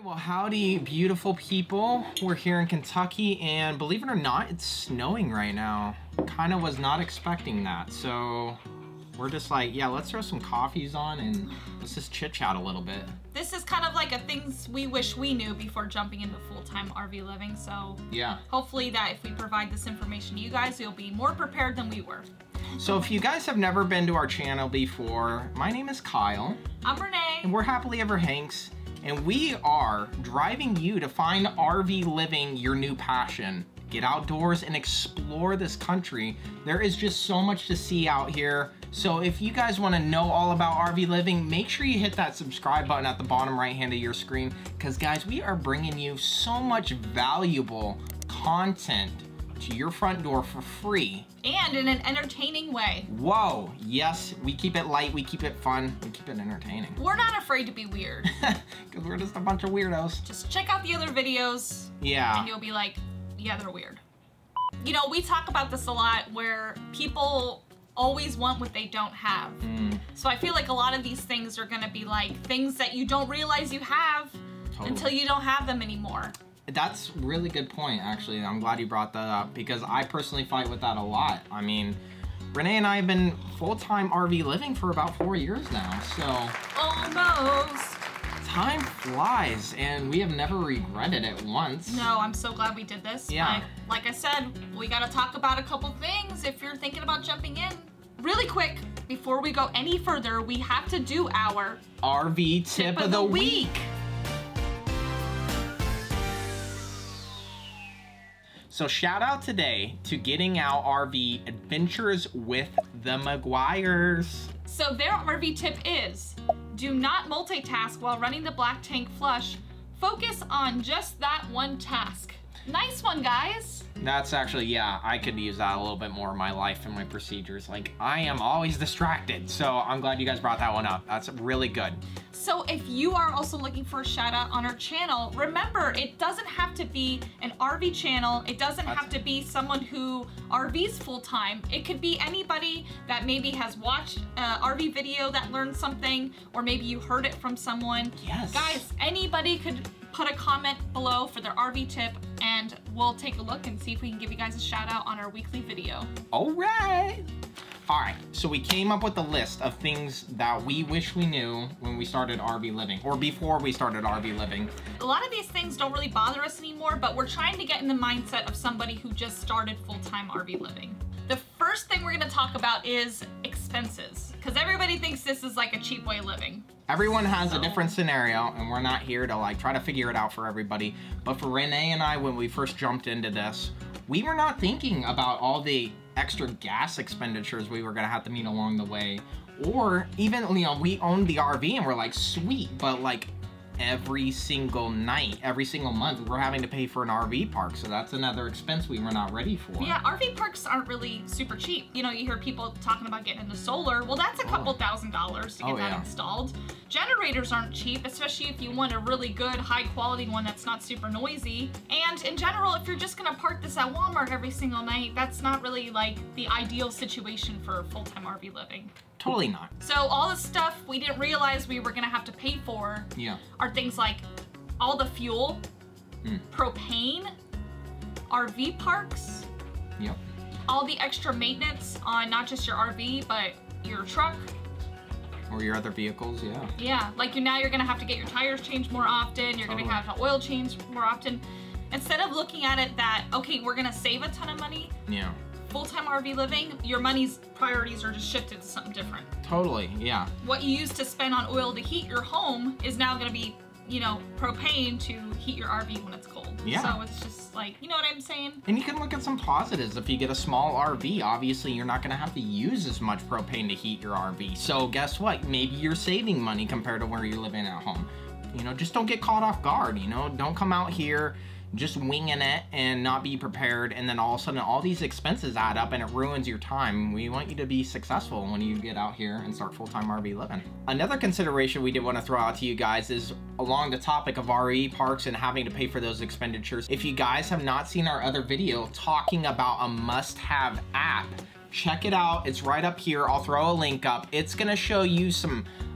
right, well, howdy, beautiful people. We're here in Kentucky, and believe it or not, it's snowing right now. Kind of was not expecting that, so we're just like, yeah, let's throw some coffees on and let's just chit-chat a little bit. This is kind of like a things we wish we knew before jumping into full-time RV living, so yeah, hopefully that if we provide this information to you guys, you'll be more prepared than we were. So if you guys have never been to our channel before, my name is Kyle. I'm Renee. And we're HappilyEverHanks, and we are driving you to find RV living your new passion. Get outdoors and explore this country. There is just so much to see out here. So if you guys want to know all about RV living, make sure you hit that subscribe button at the bottom right hand of your screen, because guys, we are bringing you so much valuable content to your front door for free. And in an entertaining way. Whoa, yes, we keep it light, we keep it fun, we keep it entertaining. We're not afraid to be weird. Because we're just a bunch of weirdos. Just check out the other videos. Yeah. And you'll be like, yeah, they're weird. You know, we talk about this a lot where people always want what they don't have. So I feel like a lot of these things are gonna be like things that you don't realize you have until you don't have them anymore. That's a really good point, actually. I'm glad you brought that up, because I personally fight with that a lot. I mean, Renee and I have been full-time RV living for about 4 years now, so... Almost. Time flies, and we have never regretted it once. No, I'm so glad we did this. Yeah. Like I said, we gotta talk about a couple things if you're thinking about jumping in. Really quick, before we go any further, we have to do our... RV tip of the week. So shout out today to Getting Out RV Adventures with the McGuires. So their RV tip is, do not multitask while running the black tank flush. Focus on just that one task. Nice one, guys. That's actually, yeah, I could use that a little bit more in my life and my procedures. Like, I am always distracted. So I'm glad you guys brought that one up. That's really good. So if you are also looking for a shout out on our channel, remember, it doesn't have to be an RV channel. It doesn't have to be someone who RVs full time. It could be anybody that maybe has watched an RV video that learned something, or maybe you heard it from someone. Yes. Guys, anybody could put a comment below for their RV tip, and we'll take a look and see if we can give you guys a shout out on our weekly video. All right. All right, so we came up with a list of things that we wish we knew when we started RV living, or before we started RV living. A lot of these things don't really bother us anymore, but we're trying to get in the mindset of somebody who just started full-time RV living. The first thing we're gonna talk about is expenses, because everybody thinks this is like a cheap way of living. Everyone has a different scenario, and we're not here to like try to figure it out for everybody. But for Renee and I, when we first jumped into this, we were not thinking about all the extra gas expenditures we were gonna have to meet along the way. Or even, you know, we owned the RV and we're like, sweet, but like every single night, every single month, we're having to pay for an RV park. So that's another expense we were not ready for. Yeah, RV parks aren't really super cheap. You know, you hear people talking about getting into solar. Well, that's a couple $1,000s to get that installed. Generators aren't cheap, especially if you want a really good, high quality one that's not super noisy. And in general, if you're just gonna park this at Walmart every single night, that's not really like the ideal situation for full-time RV living. Totally not. So all the stuff we didn't realize we were gonna have to pay for are things like all the fuel, propane, RV parks, all the extra maintenance on not just your RV, but your truck. Or your other vehicles, Yeah, like now you're gonna have to get your tires changed more often, you're gonna have the oil changed more often. Instead of looking at it that, okay, we're gonna save a ton of money, full-time RV living, your money's priorities are just shifted to something different. Totally, yeah. What you used to spend on oil to heat your home is now gonna be, you know, propane to heat your RV when it's cold. Yeah. So it's just like, you know what I'm saying? And you can look at some positives. If you get a small RV, obviously you're not gonna have to use as much propane to heat your RV. So guess what? Maybe you're saving money compared to where you're living at home. You know, just don't get caught off guard, you know? Don't come out here just winging it and not be prepared, and then all of a sudden all these expenses add up and it ruins your time. We want you to be successful when you get out here and start full-time RV living. Another consideration we did want to throw out to you guys is along the topic of RV parks and having to pay for those expenditures. If you guys have not seen our other video talking about a must-have app, check it out. It's right up here. I'll throw a link up. It's gonna show you some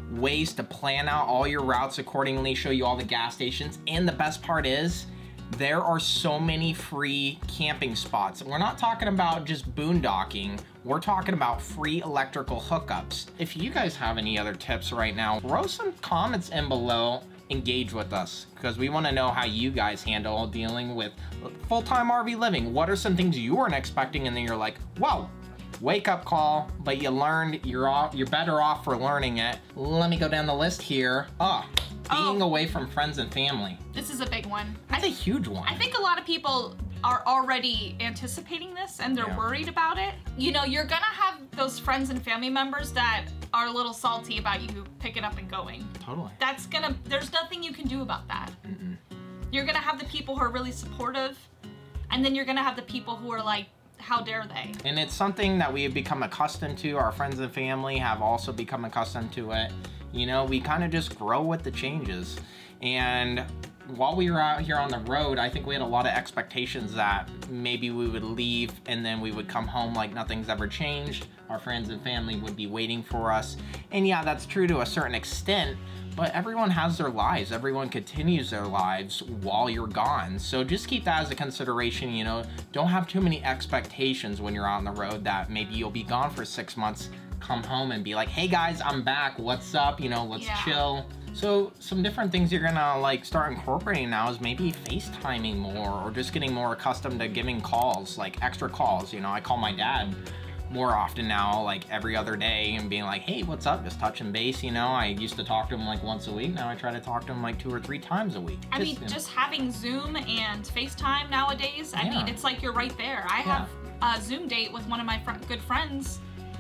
ways to plan out all your routes accordingly, show you all the gas stations. And the best part is, there are so many free camping spots. We're not talking about just boondocking. We're talking about free electrical hookups. If you guys have any other tips right now, throw some comments in below. Engage with us, because we want to know how you guys handle dealing with full-time RV living. What are some things you weren't expecting and then you're like, whoa, wake up call, but you learned, you're better off for learning it. Let me go down the list here. Being away from friends and family. This is a big one. That's a huge one. I think a lot of people are already anticipating this and they're worried about it. You know, you're gonna have those friends and family members that are a little salty about you picking up and going. Totally. There's nothing you can do about that. You're gonna have the people who are really supportive, and then you're gonna have the people who are like, how dare they? And it's something that we have become accustomed to. Our friends and family have also become accustomed to it. You know, we kind of just grow with the changes. And while we were out here on the road, I think we had a lot of expectations that maybe we would leave and then we would come home like nothing's ever changed. Our friends and family would be waiting for us. And yeah, that's true to a certain extent, but everyone has their lives. Everyone continues their lives while you're gone. So just keep that as a consideration, you know. Don't have too many expectations when you're out on the road that maybe you'll be gone for 6 months, come home and be like, hey guys, I'm back, what's up, you know, let's chill. So some different things you're gonna like start incorporating now is maybe FaceTiming more, or just getting more accustomed to giving calls, like extra calls. You know, I call my dad more often now, like every other day, and being like, hey, what's up, just touching base. You know, I used to talk to him like once a week. Now I try to talk to him like 2 or 3 times a week. I mean, just having Zoom and FaceTime nowadays, I mean, it's like you're right there. I have a Zoom date with one of my good friends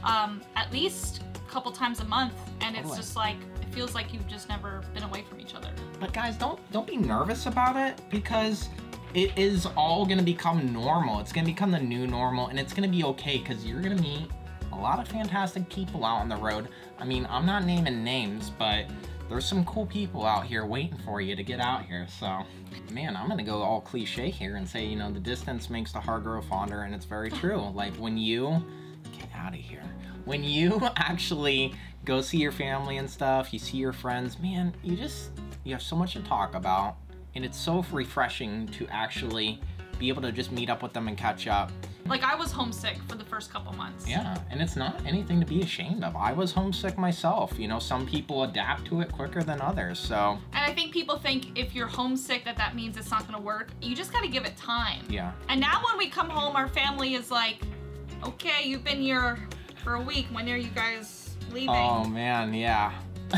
at least a couple times a month, and it's just like, it feels like you've just never been away from each other. But guys, don't be nervous about it, because it is all gonna become normal. It's gonna become the new normal, and it's gonna be okay, because you're gonna meet a lot of fantastic people out on the road. I mean, I'm not naming names, but there's some cool people out here waiting for you to get out here. So, man, I'm gonna go all cliche here and say, you know, the distance makes the heart grow fonder, and it's very true. Like, when you get out of here, when you actually go see your family and stuff, you see your friends, man, you have so much to talk about, and it's so refreshing to actually be able to just meet up with them and catch up. Like, I was homesick for the first couple months. Yeah, and it's not anything to be ashamed of. I was homesick myself. You know, some people adapt to it quicker than others, so. And I think people think if you're homesick that means it's not gonna work. You just gotta give it time. Yeah. And now when we come home, our family is like, okay, you've been here for a week. When are you guys leaving? Oh man, yeah.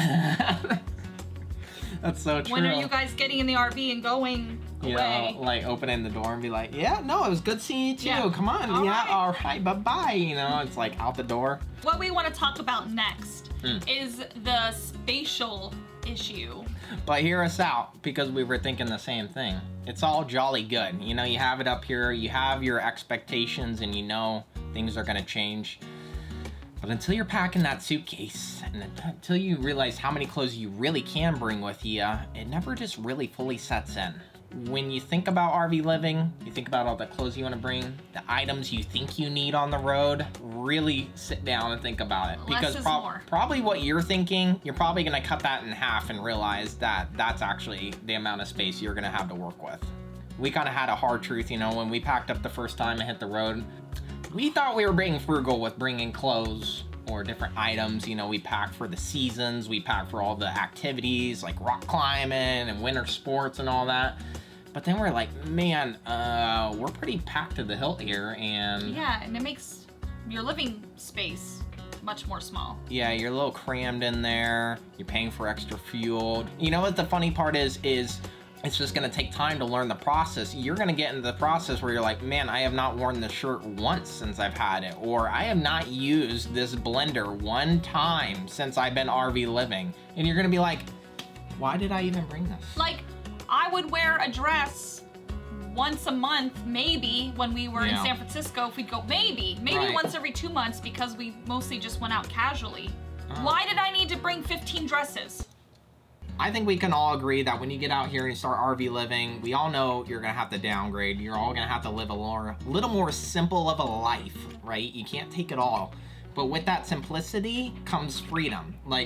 That's so true. When are you guys getting in the RV and going away? Know, like opening the door and be like, yeah, no, it was good seeing you too. Yeah. Come on, all right, bye-bye. You know, it's like out the door. What we want to talk about next is the spatial issue. But hear us out, because we were thinking the same thing. It's all jolly good. You know, you have it up here, you have your expectations, and you know things are gonna change. But until you're packing that suitcase, and until you realize how many clothes you really can bring with you, it never just really fully sets in. When you think about RV living, you think about all the clothes you want to bring, the items you think you need on the road, really sit down and think about it. Less because is more. Probably what you're thinking, you're probably going to cut that in half and realize that that's actually the amount of space you're going to have to work with. We kind of had a hard truth, you know, when we packed up the first time and hit the road. We thought we were being frugal with bringing clothes or different items. You know, we packed for the seasons, we packed for all the activities like rock climbing and winter sports and all that. But then we're like, man, we're pretty packed to the hilt here, and... Yeah, and it makes your living space much more small. Yeah, you're a little crammed in there, you're paying for extra fuel. You know what the funny part is it's just gonna take time to learn the process. You're gonna get into the process where you're like, man, I have not worn this shirt once since I've had it, or I have not used this blender one time since I've been RV living. And you're gonna be like, why did I even bring this? Like, I would wear a dress once a month, maybe, when we were in San Francisco. If we'd go, maybe once every 2 months, because we mostly just went out casually. Why did I need to bring 15 dresses? I think we can all agree that when you get out here and you start RV living, we all know you're gonna have to downgrade. You're all gonna have to live a little more simple of a life, right? You can't take it all. But with that simplicity comes freedom. Like,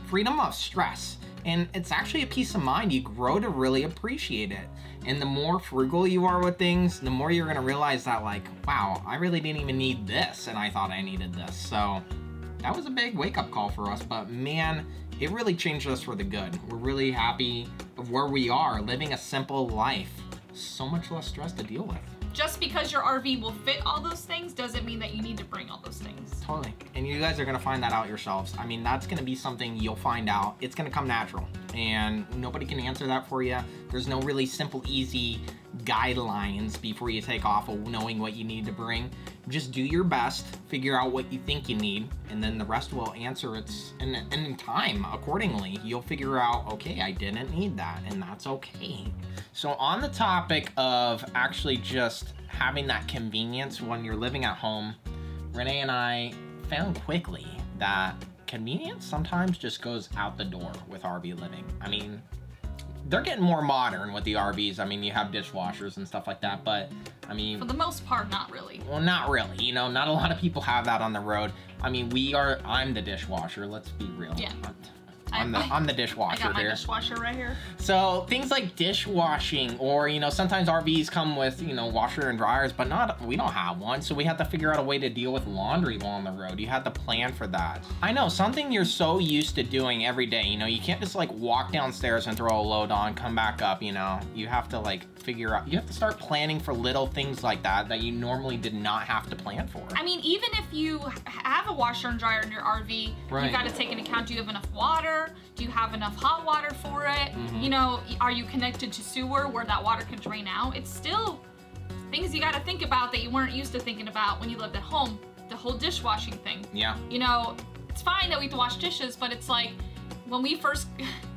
freedom of stress. And it's actually a peace of mind. You grow to really appreciate it. And the more frugal you are with things, the more you're gonna realize that like, wow, I really didn't even need this and I thought I needed this. So that was a big wake-up call for us, but man, it really changed us for the good. We're really happy of where we are, living a simple life. So much less stress to deal with. Just because your RV will fit all those things doesn't mean that you need to bring all those things. Totally. And you guys are gonna find that out yourselves. I mean, that's gonna be something you'll find out. It's gonna come natural. And nobody can answer that for you. There's no really simple, easy guidelines before you take off of knowing what you need to bring. Just do your best, figure out what you think you need, and then the rest will answer its in time accordingly. You'll figure out, okay, I didn't need that, and that's okay. So on the topic of actually just having that convenience when you're living at home, Renee and I found quickly that convenience sometimes just goes out the door with RV living. I mean, they're getting more modern with the RVs. I mean, you have dishwashers and stuff like that, but I mean... For the most part, not really. Well, not really. You know, not a lot of people have that on the road. I mean, I'm the dishwasher, let's be real. Yeah. I'm the dishwasher. I got my dishwasher right here. So things like dishwashing, or you know, sometimes RVs come with, you know, washer and dryers, but we don't have one, so we have to figure out a way to deal with laundry while on the road. You have to plan for that. I know, something you're so used to doing every day. You know, you can't just like walk downstairs and throw a load on, come back up. You know, you have to like figure out. You have to start planning for little things like that you normally did not have to plan for. I mean, even if you have a washer and dryer in your RV, right, you got to take into account: do you have enough water? Do you have enough hot water for it? Mm-hmm. You know, are you connected to sewer where that water can drain out? It's still things you got to think about that you weren't used to thinking about when you lived at home. The whole dishwashing thing. Yeah. You know, it's fine that we have to wash dishes, but it's like when we first,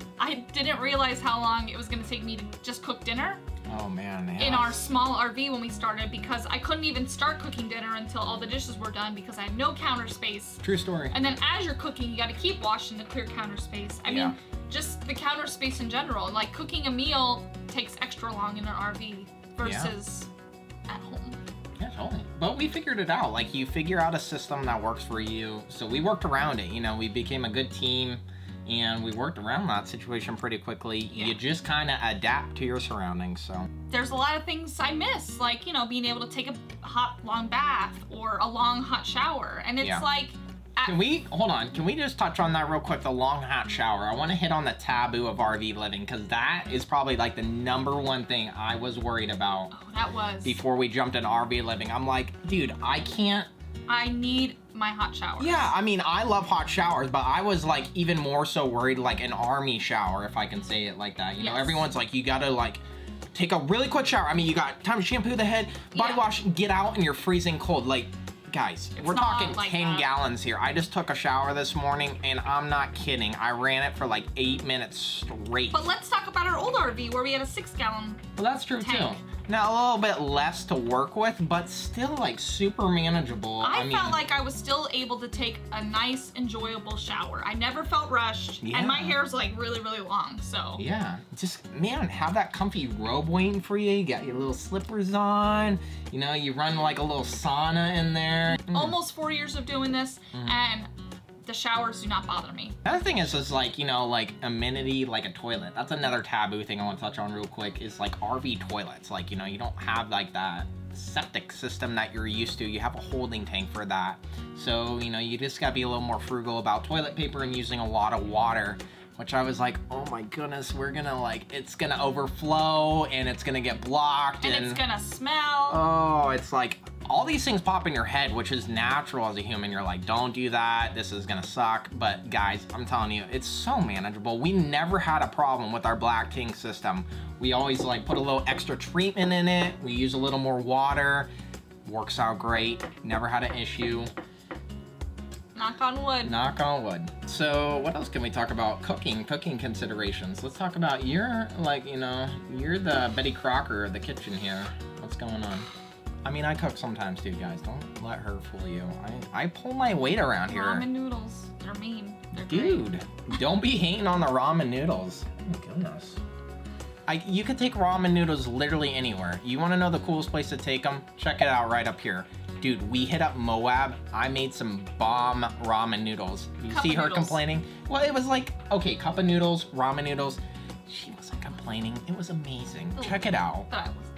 I didn't realize how long it was going to take me to just cook dinner. Oh man, yeah. In our small RV when we started, because I couldn't even start cooking dinner until all the dishes were done because I had no counter space. True story. And then as you're cooking, you got to keep washing to clear counter space. I mean, just the counter space in general. Like cooking a meal takes extra long in an RV versus at home. Yeah, totally. But we figured it out. Like you figure out a system that works for you. So we worked around it. You know, we became a good team. And we worked around that situation pretty quickly. Yeah. You just kind of adapt to your surroundings, so. There's a lot of things I miss, like, you know, being able to take a hot, long bath or a long, hot shower. And it's like... Can we just touch on that real quick, the long, hot shower? I want to hit on the taboo of RV living, because that is probably like the #1 thing I was worried about. Oh, that was. Before we jumped into RV living. I'm like, dude, I need my hot showers. Yeah, I mean, I love hot showers, but I was like even more so worried like an army shower, if I can say it like that. You know, everyone's like, you gotta like take a really quick shower. I mean, you got time to shampoo the head, body wash, get out, and you're freezing cold. Like, guys, we're talking like 10 gallons here. I just took a shower this morning, and I'm not kidding. I ran it for like 8 minutes straight. But let's talk about our old RV where we had a 6-gallon Well, that's true too. Now, a little bit less to work with, but still like super manageable. I felt like I was still able to take a nice, enjoyable shower. I never felt rushed, and my hair's like really, really long, so. Yeah, just, man, have that comfy robe waiting for you. You got your little slippers on. You know, you run like a little sauna in there. Almost 4 years of doing this, and the showers do not bother me. Another thing is like, you know, like amenity, like a toilet. That's another taboo thing I want to touch on real quick, is like RV toilets. Like, you know, you don't have like that septic system that you're used to. You have a holding tank for that. So, you know, you just gotta be a little more frugal about toilet paper and using a lot of water, which I was like, oh my goodness, we're gonna like, it's gonna overflow and it's gonna get blocked. And it's gonna smell. Oh, it's like, all these things pop in your head, which is natural as a human. You're like, don't do that, this is gonna suck. But guys, I'm telling you, it's so manageable. We never had a problem with our black tank system. We always like put a little extra treatment in it. We use a little more water. Works out great, never had an issue. Knock on wood. Knock on wood. So what else can we talk about? Cooking considerations. Let's talk about, you're like, you know, you're the Betty Crocker of the kitchen here. What's going on? I mean, I cook sometimes too, guys. Don't let her fool you. I pull my weight around here. Ramen noodles, they're mean. They're Dude, don't be hating on the ramen noodles. Oh my goodness. You could take ramen noodles literally anywhere. You want to know the coolest place to take them? Check it out right up here. Dude, we hit up Moab. I made some bomb ramen noodles. You see her complaining? Well, it was like, okay, cup of noodles, ramen noodles. She wasn't complaining. It was amazing. Check it out.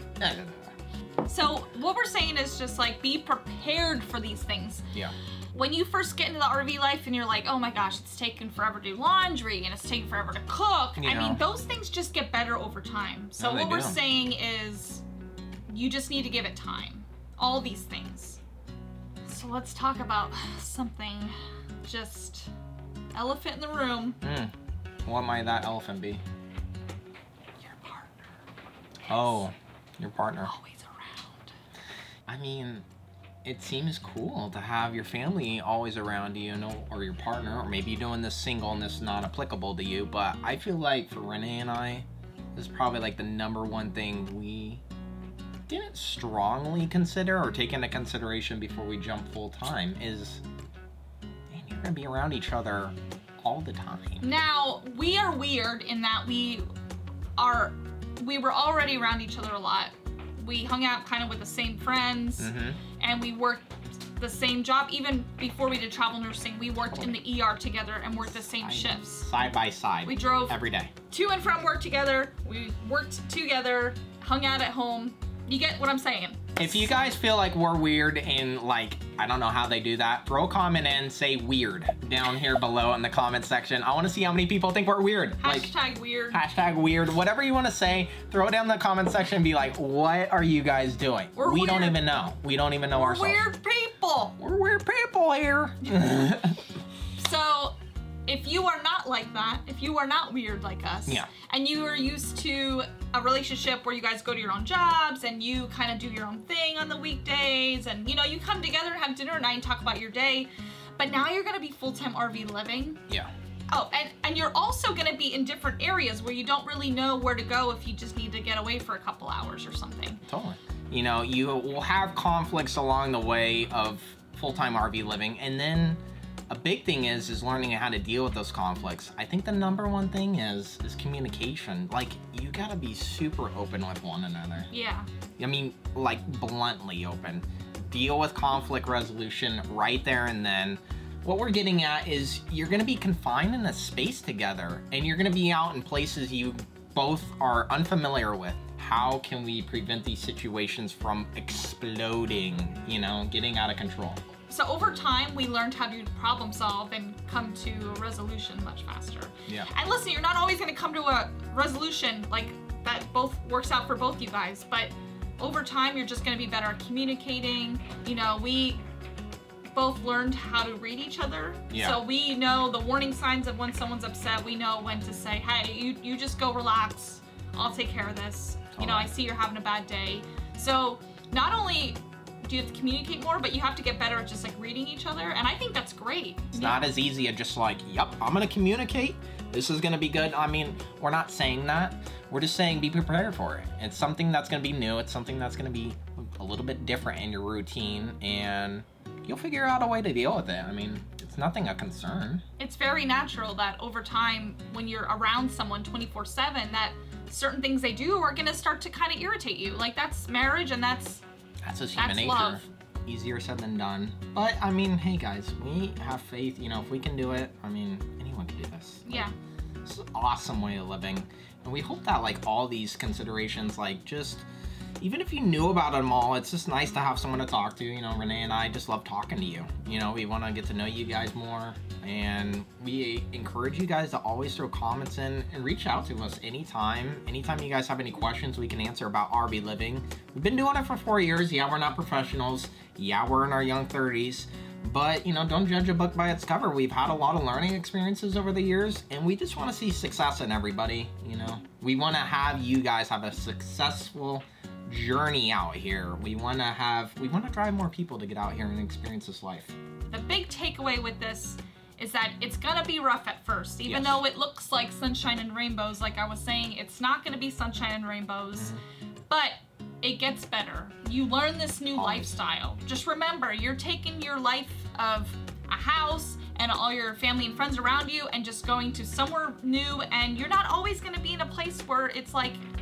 So what we're saying is just like, be prepared for these things. Yeah. When you first get into the RV life and you're like, oh my gosh, it's taking forever to do laundry and it's taking forever to cook. Yeah. I mean, those things just get better over time. So what we're saying is you just need to give it time. All these things. So let's talk about something, just elephant in the room. What might that elephant be? Your partner. Oh, your partner. Always around. I mean, it seems cool to have your family always around you, or your partner, or maybe you're doing this single and this is not applicable to you, but I feel like for Renee and I, this is probably like the #1 thing we didn't strongly consider or take into consideration before we jump full time is, man, you're gonna be around each other all the time. Now, we are weird in that we were already around each other a lot. We hung out kind of with the same friends, and we worked the same job. Even before we did travel nursing, we worked in the ER together and worked the same shifts. Side by side. We drove every day. To and from work together. We worked together, hung out at home. You get what I'm saying? If you guys feel like we're weird and like, I don't know how they do that, throw a comment in, say weird down here below in the comment section. I want to see how many people think we're weird. Hashtag weird. Hashtag weird. Whatever you want to say, throw it down in the comment section and be like, what are you guys doing? We don't even know. We don't even know ourselves. We're weird people. We're weird people here. So, if you are not like that, if you are not weird like us, and you are used to a relationship where you guys go to your own jobs and you kind of do your own thing on the weekdays and, you know, you come together and have dinner at night and talk about your day, but now you're going to be full-time RV living. Yeah. Oh, and you're also going to be in different areas where you don't really know where to go if you just need to get away for a couple hours or something. Totally. You know, you will have conflicts along the way of full-time RV living, and then a big thing is learning how to deal with those conflicts. I think the #1 thing is communication. Like, you gotta be super open with one another. Yeah. I mean, like, bluntly open. Deal with conflict resolution right there and then. What we're getting at is you're gonna be confined in a space together, and you're gonna be out in places you both are unfamiliar with. How can we prevent these situations from exploding, you know, getting out of control? So over time, we learned how to problem solve and come to a resolution much faster. Yeah. And listen, you're not always going to come to a resolution like that both works out for both you guys, but over time, you're just going to be better at communicating. You know, we both learned how to read each other. Yeah. So we know the warning signs of when someone's upset. We know when to say, hey, you just go relax. I'll take care of this. You know, I see you're having a bad day. So not only do you have to communicate more, but you have to get better at just like reading each other, and I think that's great. It's not as easy as just like, yep, I'm gonna communicate, this is gonna be good. I mean, we're not saying that, we're just saying be prepared for it. It's something that's gonna be new, it's something that's gonna be a little bit different in your routine, and you'll figure out a way to deal with it. I mean, it's nothing a concern. It's very natural that over time, when you're around someone 24/7, that certain things they do are gonna start to kind of irritate you. Like, that's marriage, and that's just human nature. Love. Easier said than done. But I mean, hey guys, we have faith. You know, if we can do it, I mean, anyone can do this. Yeah. It's an awesome way of living. And we hope that like all these considerations, like just, even if you knew about them all, it's just nice to have someone to talk to. You know, Renee and I just love talking to you. You know, we want to get to know you guys more. And we encourage you guys to always throw comments in and reach out to us anytime. Anytime you guys have any questions we can answer about RV living. We've been doing it for 4 years. Yeah, we're not professionals. Yeah, we're in our young 30s. But, you know, don't judge a book by its cover. We've had a lot of learning experiences over the years, and we just want to see success in everybody, you know. We want to have you guys have a successful journey out here. We want to drive more people to get out here and experience this life. The big takeaway with this is that it's gonna be rough at first. Even though it looks like sunshine and rainbows, like I was saying, it's not gonna be sunshine and rainbows, but it gets better. You learn this new lifestyle. Just remember, you're taking your life of a house and all your family and friends around you and just going to somewhere new, and you're not always gonna be in a place where it's like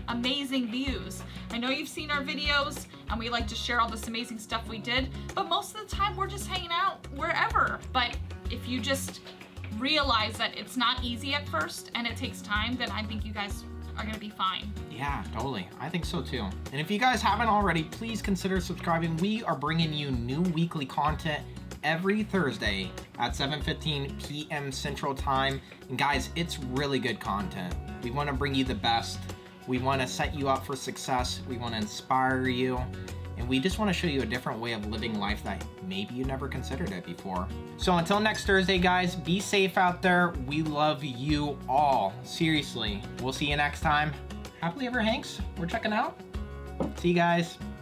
amazing views. I know you've seen our videos and we like to share all this amazing stuff we did, but most of the time we're just hanging out wherever. But if you just realize that it's not easy at first and it takes time, then I think you guys are gonna be fine. Yeah, totally. I think so too. And if you guys haven't already, please consider subscribing. We are bringing you new weekly content every Thursday at 7:15 p.m. Central Time. And guys, it's really good content. We want to bring you the best. We want to set you up for success. We want to inspire you. And we just want to show you a different way of living life that maybe you never considered it before. So until next Thursday, guys, be safe out there. We love you all. Seriously. We'll see you next time. Happily Ever Hanks, we're checking out. See you guys.